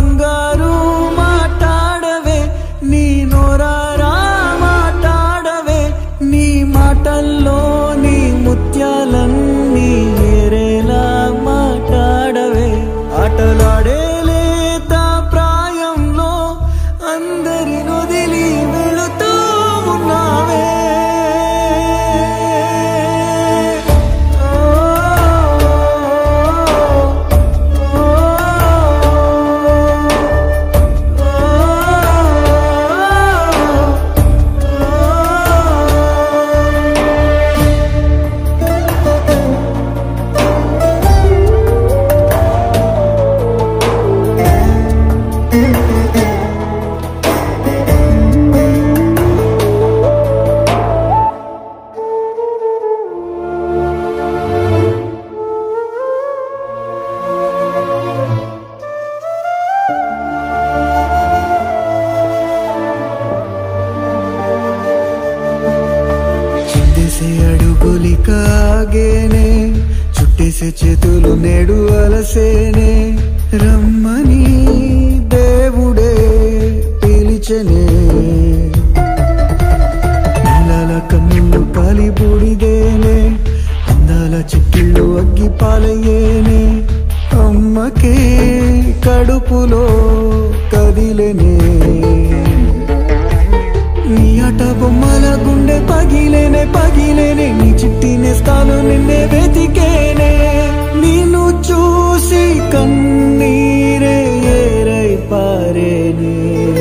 బంగారు మాట్లాడవే, నీ నోరారా మాట్లాడవే, నీ మాటల్లో నీ ముత్యాలన్నీ ఏరేలా మాట్లాడవే. ఆటలాడే లేత ప్రాయంలో అందరి నొదిలి వెళుతూ ఉన్నావే. చిందేసే అడుగులికాగేనే, చుట్టేసే చేతులు నేడు అలసేనే. రమ్మని దేవుడే పిలిచెనే, నీలాల కన్నులు కాలి బూడిదేనే, అందాల చిక్కిళ్ళు అగ్గి పాలయ్యేనే. అమ్మకే కడుపులో కదిలేనే, నీ ఆట బొమ్మల గుండె పగిలేనే పగిలేనే. నీ చిట్టి నేస్తాలు నిన్నే వెతికేనే, నిన్ను చూసి కన్నీరే ఏరై పారేనే.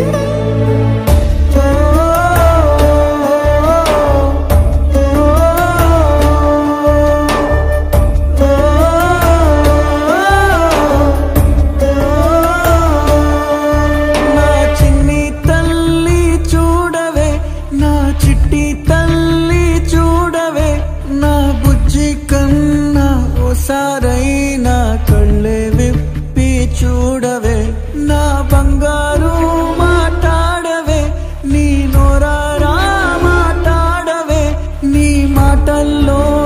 నా చిన్ని తల్లి చూడవే, నా చిట్టి తల్లి చూడవే, నా బుజ్జి కన్నా ఓసారైనా కళ్ళే విప్పి చూడవే. నా బంగారు మాట్లాడవే, నీ నోరారా మాట్లాడవే, నీ మాటల్లో